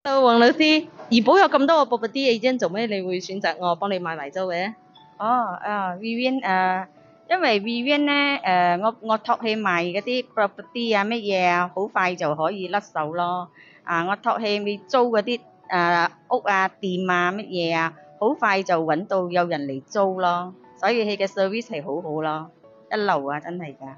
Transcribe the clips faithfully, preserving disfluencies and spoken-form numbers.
Hello，黃老師，怡保有咁多個 property agent，做咩你會選擇我幫你買埋租嘅？ 哦，啊，Vivian 誒，因為 Vivian 咧誒，我我託佢賣嗰啲 property 啊乜嘢啊，好快就可以甩手咯。啊，我託佢咪租嗰啲誒屋啊、店啊乜嘢啊，好快就揾到有人嚟租咯。所以佢嘅 service 係好好咯，一流啊，真係㗎。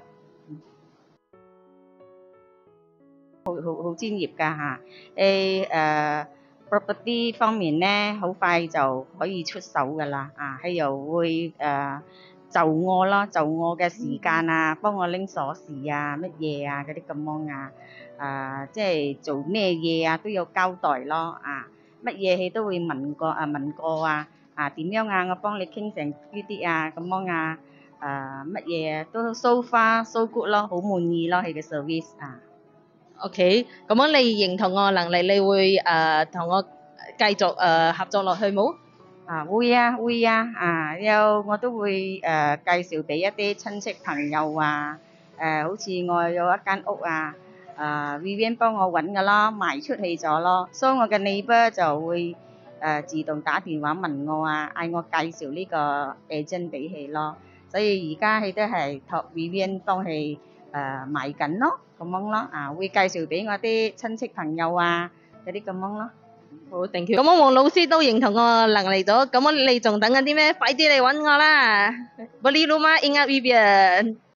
好好好專業㗎嚇，誒誒 property 方面咧，好快就可以出手㗎啦，啊，佢又會誒就我咯，就我嘅時間啊，幫我拎鎖匙啊，乜嘢啊嗰啲咁樣啊，啊即係做咩嘢啊都有交代咯，啊乜嘢佢都會問過啊問過啊，啊點樣啊，我幫你傾成呢啲啊咁樣啊，誒乜嘢都 so far so good 咯，好滿意咯佢嘅 service 啊。 OK，咁樣你認同我嘅能力，你會誒同我繼續誒合作落去冇？ 啊，會啊會啊，啊有我都會誒、呃、介紹俾一啲親戚朋友啊，誒、好似我有一間屋啊，啊 Vivian 幫我揾㗎啦，賣出去咗咯，所以我嘅 neighbour 就會誒、呃自動打電話問我啊，嗌我介紹呢個 agent 俾佢咯，所以而家佢都係託 Vivian 幫佢誒賣緊咯，咁樣咯，啊會介紹俾我啲親戚朋友啊，嗰啲咁樣咯。 好，thank you。咁樣黃老師都認同我嘅能力咗，咁樣你仲等緊啲咩？快啲嚟揾我啦！Beli rumah ingat Vivian。